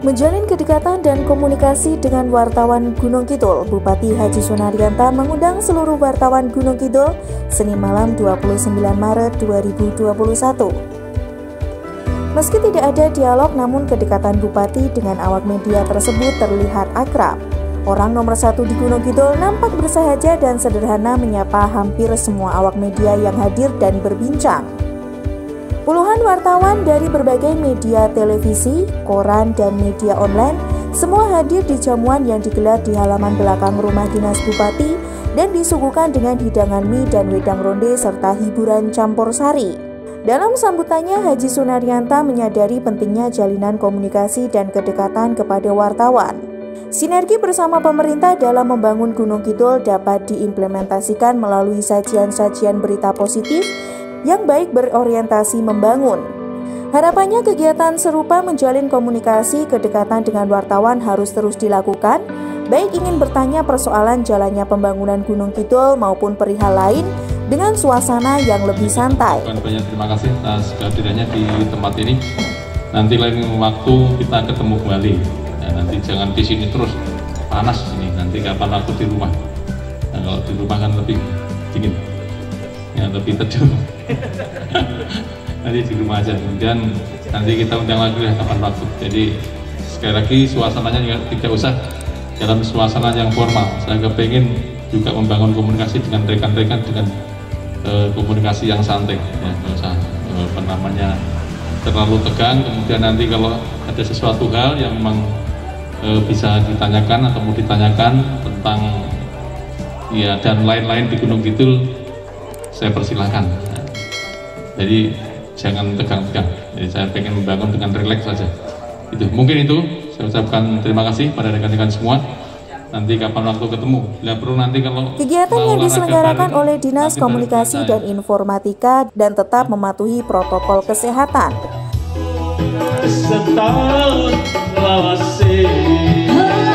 Menjalin kedekatan dan komunikasi dengan wartawan Gunung Kidul, Bupati Haji Sunaryanto mengundang seluruh wartawan Gunung Kidul Senin malam 29 Maret 2021. Meski tidak ada dialog, namun kedekatan Bupati dengan awak media tersebut terlihat akrab. Orang nomor satu di Gunung Kidul nampak bersahaja dan sederhana menyapa hampir semua awak media yang hadir dan berbincang. Puluhan wartawan dari berbagai media televisi, koran, dan media online semua hadir di jamuan yang digelar di halaman belakang rumah dinas Bupati dan disuguhkan dengan hidangan mie dan wedang ronde serta hiburan campur sari. Dalam sambutannya, Haji Sunaryanto menyadari pentingnya jalinan komunikasi dan kedekatan kepada wartawan. Sinergi bersama pemerintah dalam membangun Gunung Kidul dapat diimplementasikan melalui sajian-sajian berita positif yang baik berorientasi membangun. Harapannya kegiatan serupa menjalin komunikasi kedekatan dengan wartawan harus terus dilakukan, baik ingin bertanya persoalan jalannya pembangunan Gunung Kidul maupun perihal lain dengan suasana yang lebih santai. Banyak terima kasih atas kehadirannya di tempat ini. Nanti lain waktu kita ketemu kembali. Ya, nanti jangan di sini terus, panas ini. Nanti kapan aku di rumah. Nah, kalau di rumah kan lebih dingin. Ya, lebih teduh. Nanti di rumah aja, kemudian nanti kita undang lagi ya kapan waktu. Jadi sekali lagi suasananya juga tidak usah dalam suasana yang formal. Saya kepengen juga membangun komunikasi dengan rekan-rekan dengan komunikasi yang santai, ya, nggak usah terlalu tegang. Kemudian nanti kalau ada sesuatu hal yang memang bisa ditanyakan atau mau ditanyakan tentang ya dan lain-lain di Gunung Kidul, saya persilahkan. Nah, jadi jangan tegang-tegang. Jadi saya pengen membangun dengan rileks saja. Itu mungkin itu. Saya ucapkan terima kasih pada rekan-rekan semua. Nanti kapan waktu ketemu. Bila perlu nanti kalau kegiatan yang diselenggarakan oleh Dinas Komunikasi dan Informatika dan tetap mematuhi protokol kesehatan. Setahun lawase